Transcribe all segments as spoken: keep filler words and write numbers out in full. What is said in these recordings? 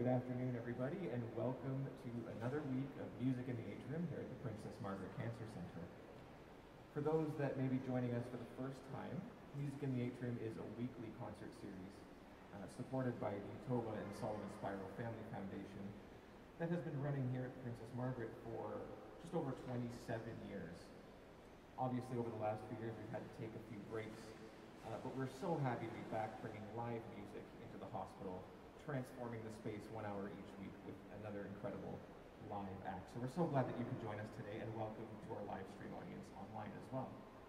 Good afternoon, everybody, and welcome to another week of Music in the Atrium here at the Princess Margaret Cancer Center. For those that may be joining us for the first time, Music in the Atrium is a weekly concert series uh, supported by the Tauba and Spiro Family Foundation that has been running here at Princess Margaret for just over twenty-seven years. Obviously, over the last few years, we've had to take a few breaks, uh, but we're so happy to be back bringing live music into the hospital, transforming the space one hour each week with another incredible live act. So we're so glad that you could join us today, and welcome to our live stream audience online as well.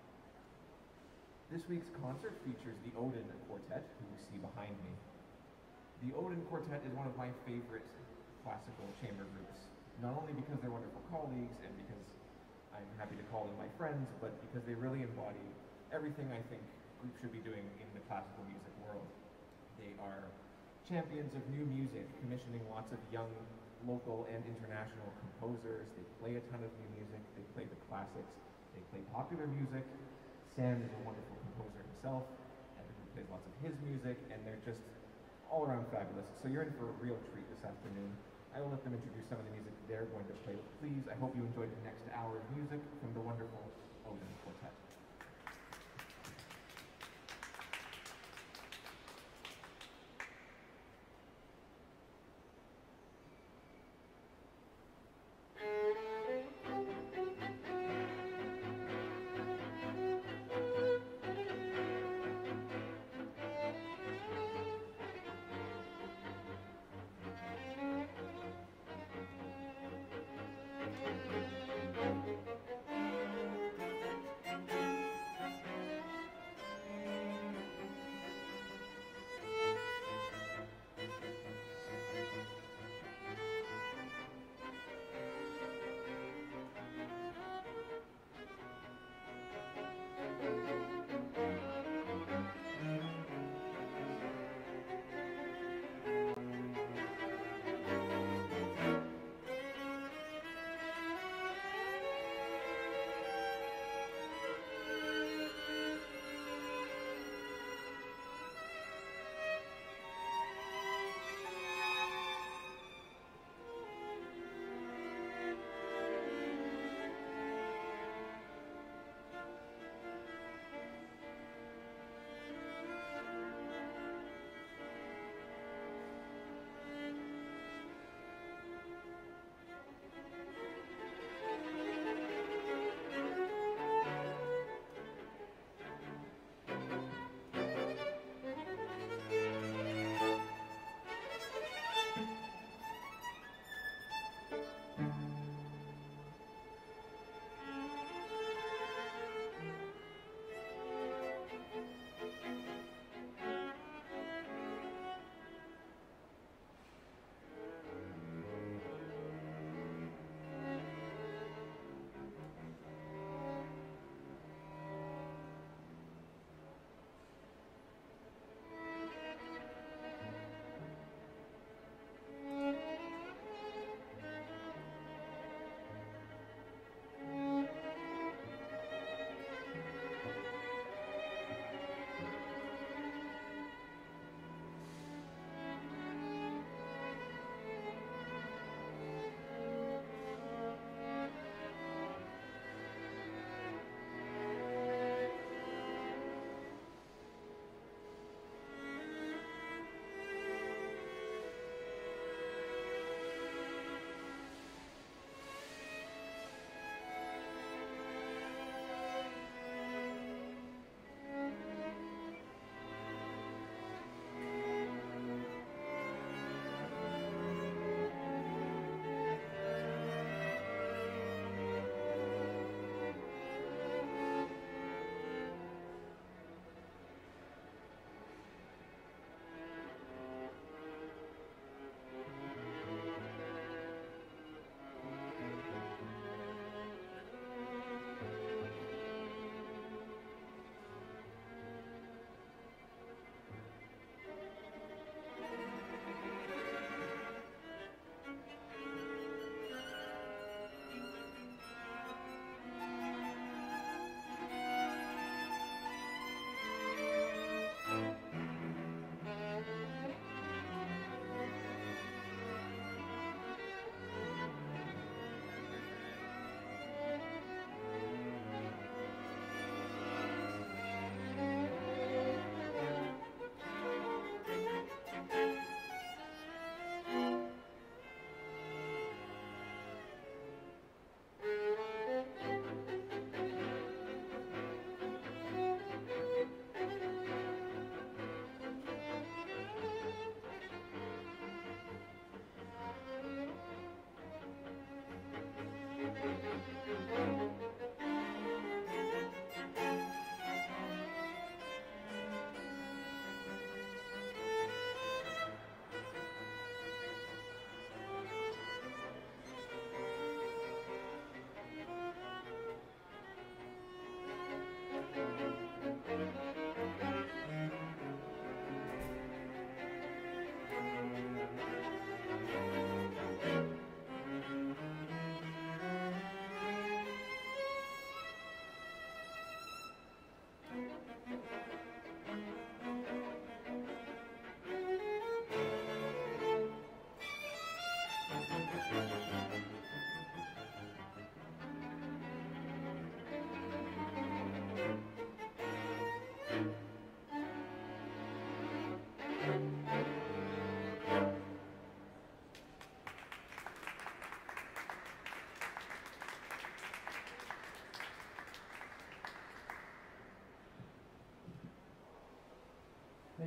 This week's concert features the Odin Quartet, who you see behind me. The Odin Quartet is one of my favorite classical chamber groups, not only because they're wonderful colleagues and because I'm happy to call them my friends, but because they really embody everything I think groups should be doing in the classical music world. They are champions of new music, commissioning lots of young local and international composers. They play a ton of new music. They play the classics. They play popular music. Sam is a wonderful composer himself, and he plays lots of his music, and they're just all around fabulous. So you're in for a real treat this afternoon. I will let them introduce some of the music they're going to play. Please, I hope you enjoyed the next hour of music from the wonderful Odin Quartet. Thank you.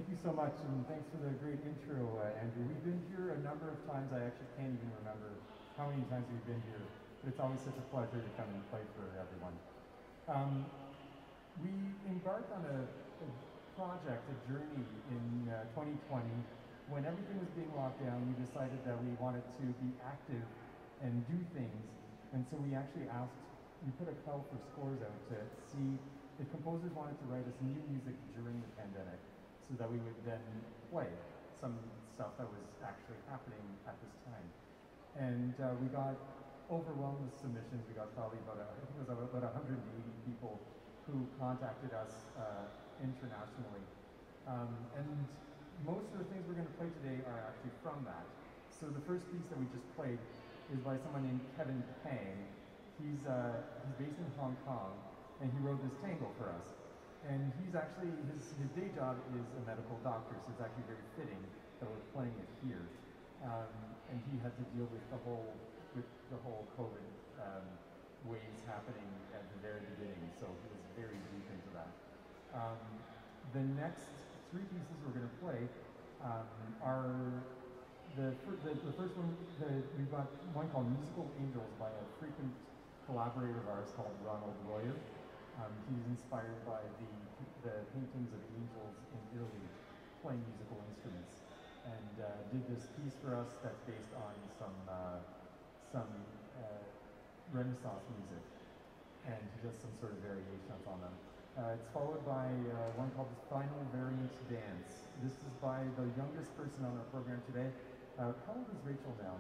Thank you so much, and thanks for the great intro, uh, Andrew. We've been here a number of times. I actually can't even remember how many times we've been here, but it's always such a pleasure to come and play for everyone. Um, we embarked on a, a project, a journey in uh, twenty twenty. When everything was being locked down, we decided that we wanted to be active and do things, and so we actually asked, we put a call for scores out to see if composers wanted to write us new music during the pandemic, so that we would then play some stuff that was actually happening at this time. And uh, we got overwhelmed with submissions. We got probably about, a, I think it was about one hundred eighty people who contacted us uh, internationally. Um, and most of the things we're going to play today are actually from that. So the first piece that we just played is by someone named Kevin Pang. He's, uh, he's based in Hong Kong, and he wrote this tango for us. And he's actually, his, his day job is a medical doctor, so it's actually very fitting that we're playing it here. Um, and he had to deal with the whole, with the whole COVID um, waves happening at the very beginning, so he was very deep into that. Um, the next three pieces we're going to play um, are, the, the, the first one, the, we've got one called Musical Angels by a frequent collaborator of ours called Ronald Royer. Um, he's inspired by the, the paintings of angels in Italy playing musical instruments, and uh, did this piece for us that's based on some, uh, some uh, Renaissance music, and he does some sort of variations on them. Uh, it's followed by uh, one called the Final Variant Dance. This is by the youngest person on our program today. Uh, how old is Rachel now?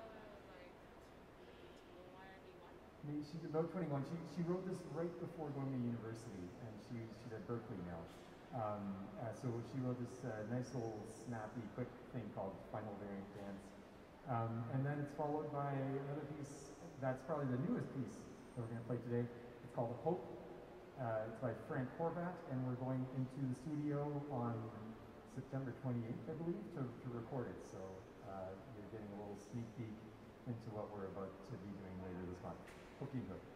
I mean, she's about twenty-one. She, she wrote this right before going to university, and she, she's at Berkeley now. Um, uh, so she wrote this uh, nice little snappy, quick thing called Final Variant Dance. Um, and then it's followed by another piece that's probably the newest piece that we're going to play today. It's called Hope. Uh, it's by Frank Horvat, and we're going into the studio on September twenty-eighth, I believe, to, to record it. So uh, you're getting a little sneak peek into what we're about to be doing later this month. Hope you enjoy.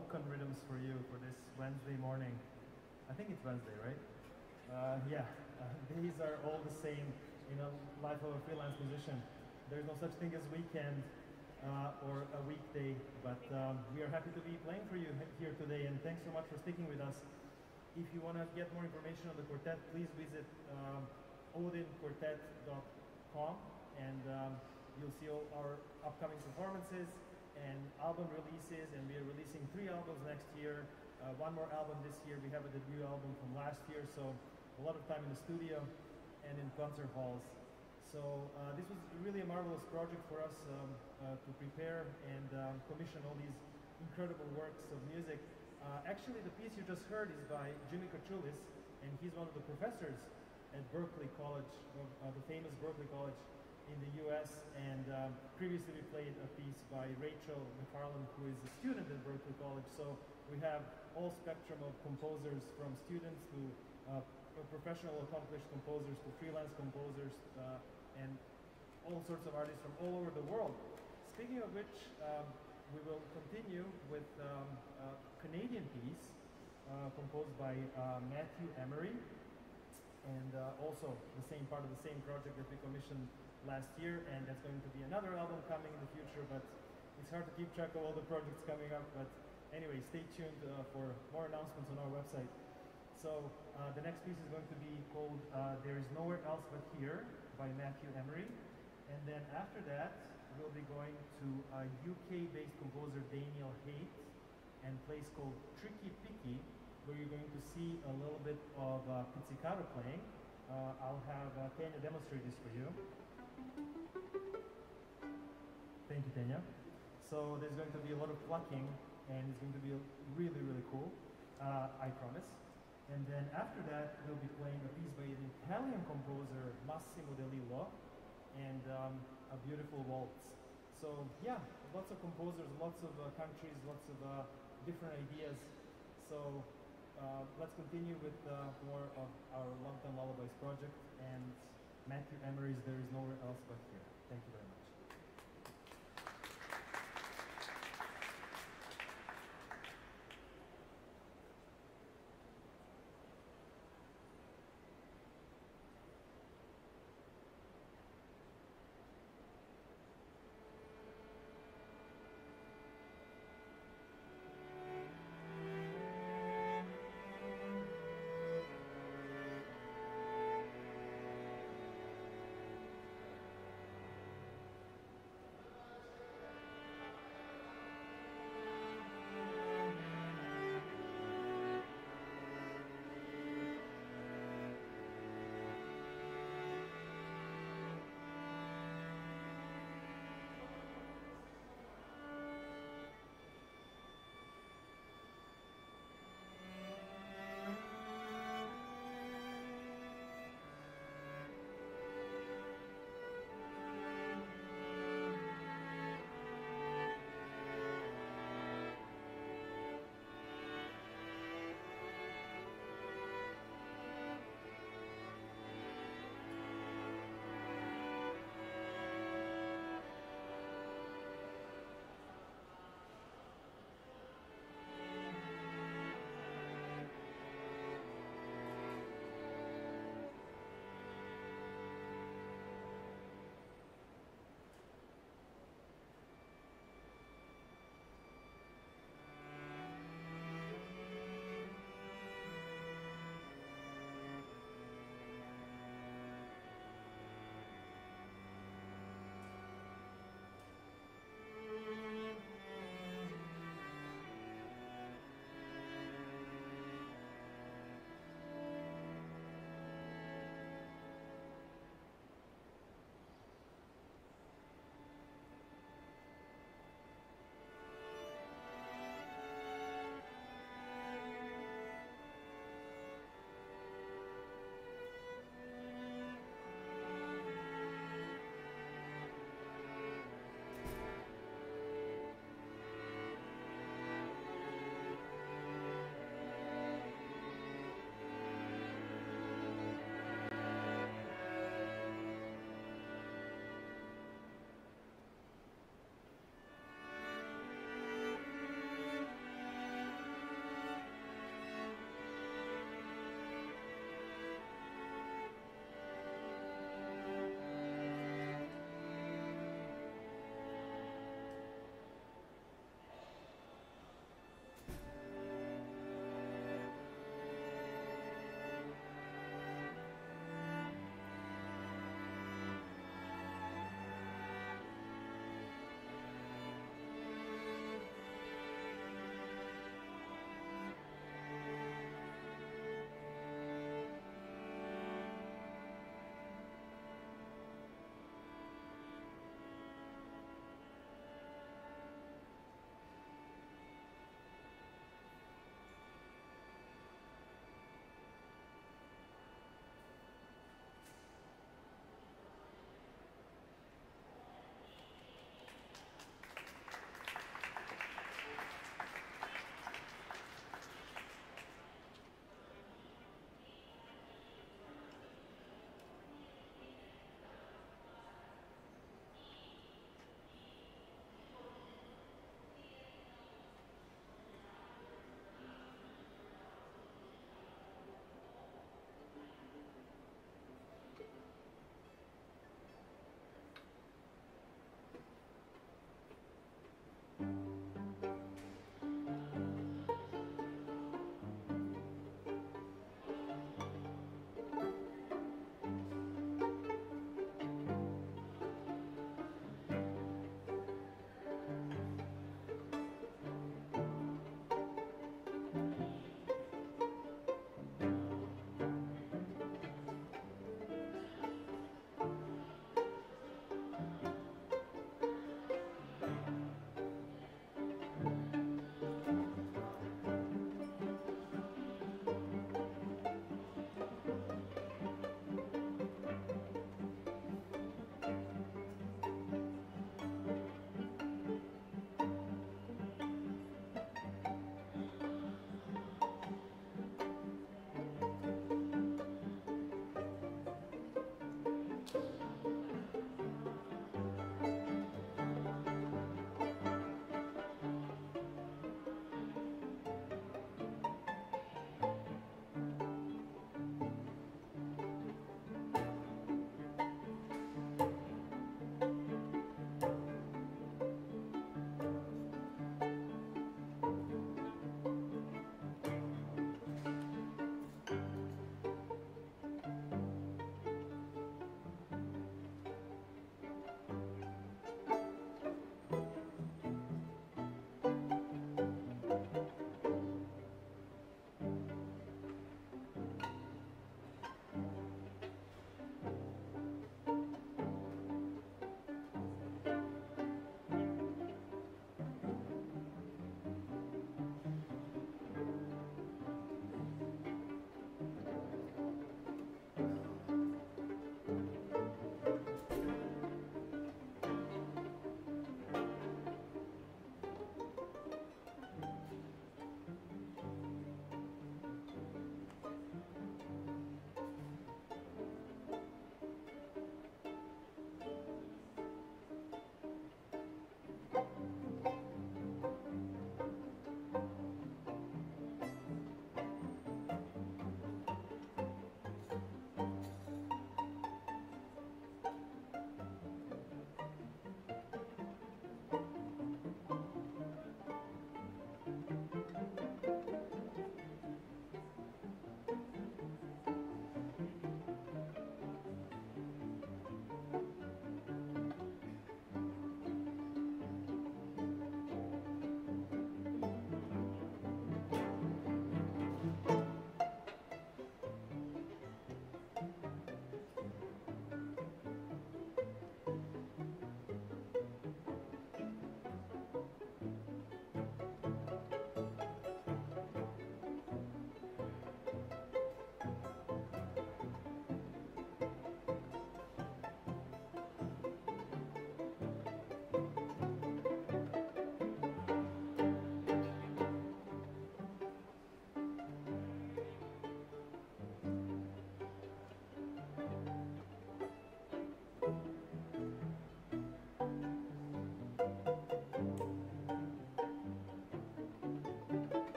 Balkan rhythms for you for this Wednesday morning. I think it's Wednesday, right? Uh, yeah, uh, these are all the same in a life of a freelance musician. There's no such thing as weekend uh, or a weekday, but um, we are happy to be playing for you here today, and thanks so much for sticking with us. If you want to get more information on the quartet, please visit um, odin quartet dot com, and um, you'll see all our upcoming performances and album releases, and we are releasing three albums next year, uh, one more album this year. We have a debut album from last year, so a lot of time in the studio and in concert halls. So uh, this was really a marvelous project for us um, uh, to prepare and um, commission all these incredible works of music. Uh, actually, the piece you just heard is by Jimmy Kochulis, and he's one of the professors at Berkeley College, uh, the famous Berkeley College in the U S, and um, previously we played a piece by Rachel McFarland, who is a student at Berkeley College. So we have all spectrum of composers, from students to uh, professional accomplished composers to freelance composers, uh, and all sorts of artists from all over the world. Speaking of which, um, we will continue with um, a Canadian piece uh, composed by uh, Matthew Emery, and uh, also the same part of the same project that we commissioned last year, and that's going to be another album coming in the future, but it's hard to keep track of all the projects coming up. But anyway, stay tuned uh, for more announcements on our website. So uh, the next piece is going to be called uh, There Is Nowhere Else But Here by Matthew Emery, and then after that we'll be going to a U K-based composer, Daniel Haight, and a place called Tricky Picky, where you're going to see a little bit of uh, pizzicato playing. Uh, I'll have uh, Tanya demonstrate this for you. Thank you, Tanya. So there's going to be a lot of plucking, and it's going to be really, really cool, uh, I promise. And then after that, we'll be playing a piece by an Italian composer, Massimo De Lillo, and um, a beautiful waltz. So yeah, lots of composers, lots of uh, countries, lots of uh, different ideas. So uh, let's continue with uh, more of our London Lullabies project, and Matthew Emery's There Is Nowhere Else But Here. Thank you very much.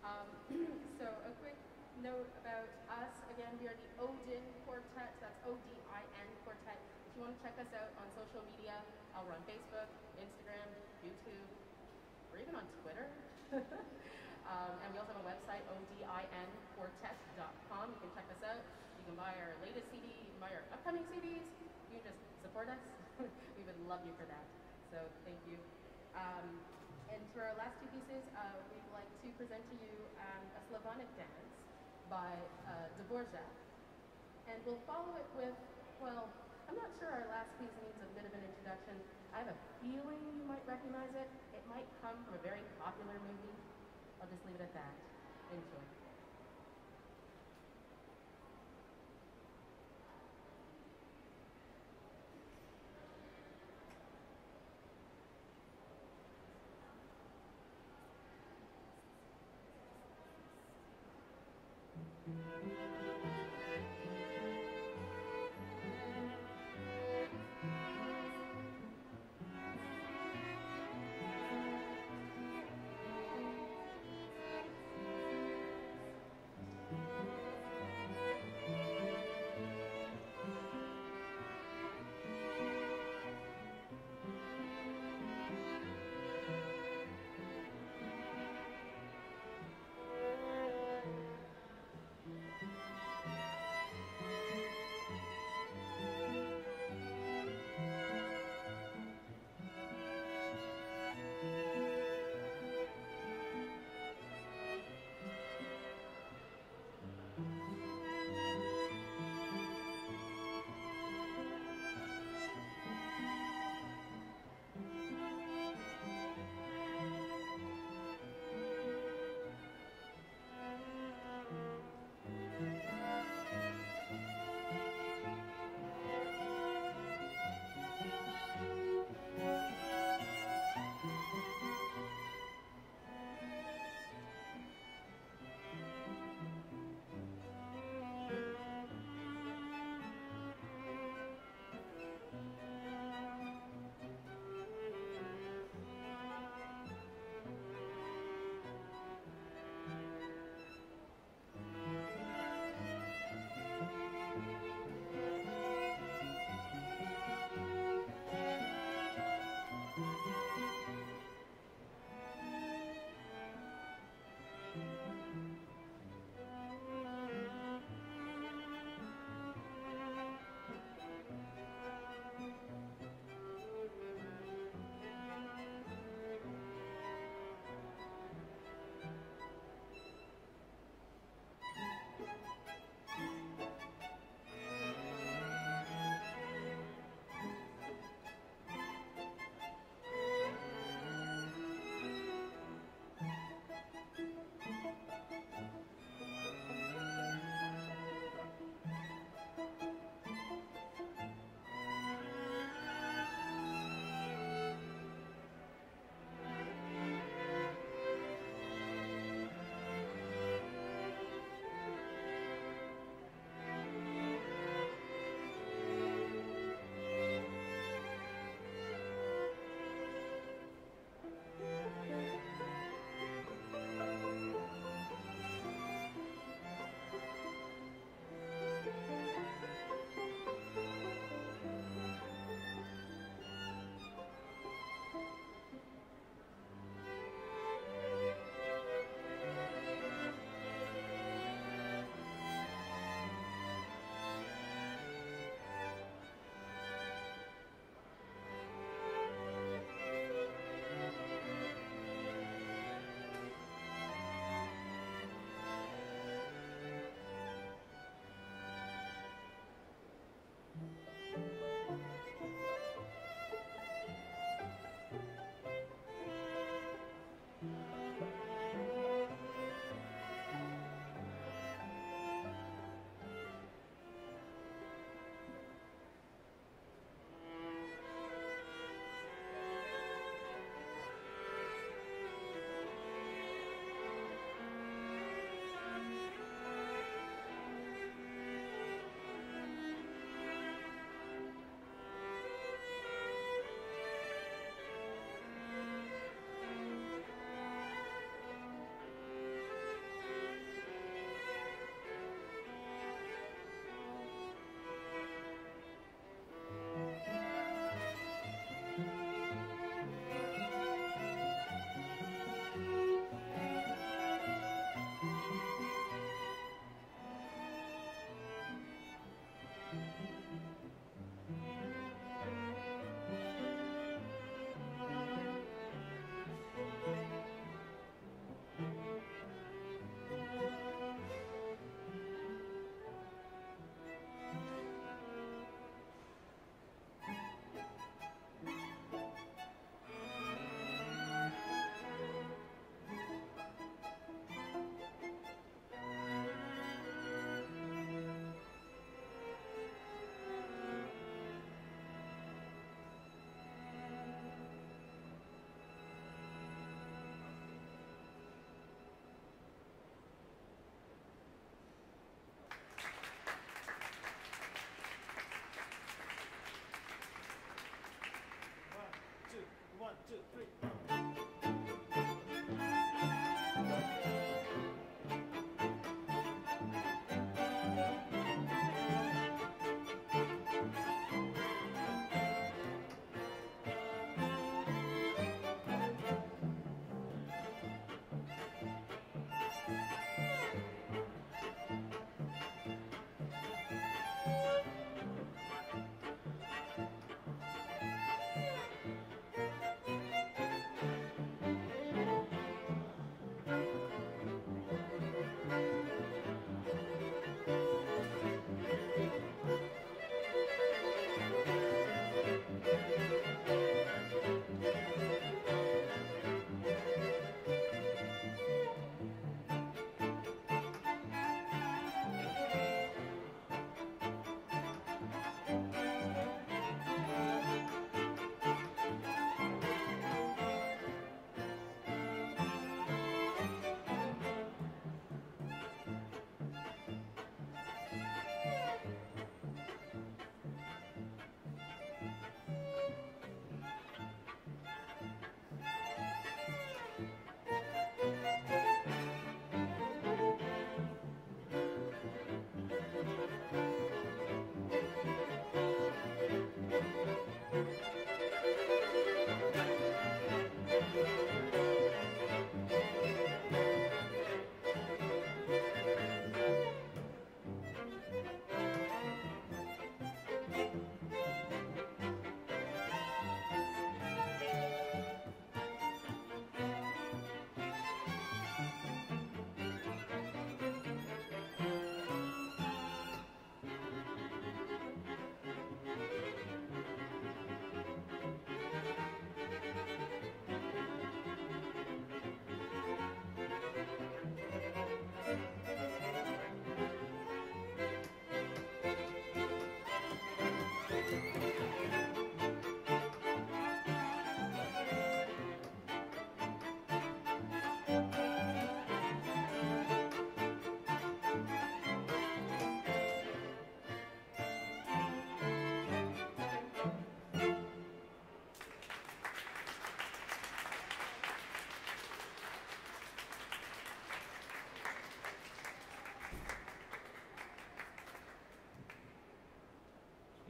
Um, so a quick note about us. Again, we are the Odin Quartet. That's O D I N Quartet. If you want to check us out on social media, uh, we're on Facebook, Instagram, YouTube, or even on Twitter. um, and we also have a website, O D I N quartet dot com. You can check us out. You can buy our latest C D, you can buy our upcoming C Ds. You can just support us. We would love you for that. So thank you. Um, and for our last two pieces, uh, we'd like to present to you um, a Slavonic dance by uh, Dvorak. And we'll follow it with, well, I'm not sure our last piece needs a bit of an introduction. I have a feeling you might recognize it. It might come from a very popular movie. I'll just leave it at that. Enjoy.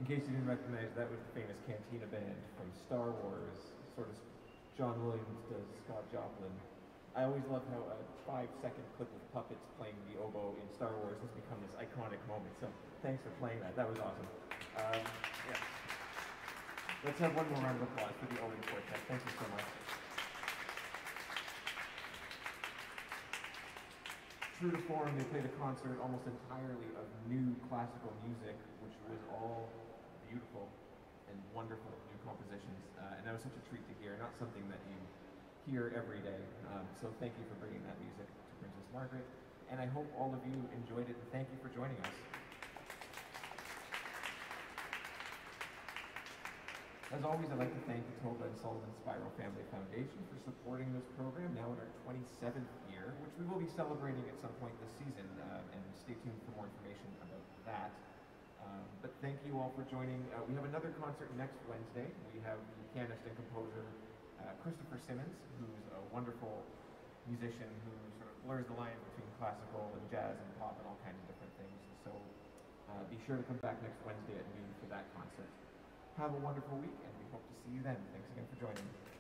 In case you didn't recognize, that was the famous Cantina Band from Star Wars, sort of John Williams does Scott Joplin. I always love how a five-second clip of puppets playing the oboe in Star Wars has become this iconic moment. So thanks for playing that. That was awesome. Um, yeah. Let's have one more round of applause for the Odin Quartet. Thank you so much. True to form, they played a concert almost entirely of new classical music, which was all beautiful and wonderful new compositions. Uh, and that was such a treat to hear, not something that you hear every day. Um, so thank you for bringing that music to Princess Margaret. And I hope all of you enjoyed it, and thank you for joining us. As always, I'd like to thank the Tauba and Sullivan Spiro Family Foundation for supporting this program, now in our twenty-seventh year, which we will be celebrating at some point this season, uh, and stay tuned for more information about that. Um, but thank you all for joining. Uh, we have another concert next Wednesday. We have the pianist and composer uh, Christopher Simmons, who's a wonderful musician who sort of blurs the line between classical and jazz and pop and all kinds of different things. So uh, be sure to come back next Wednesday at noon for that concert. Have a wonderful week, and we hope to see you then. Thanks again for joining.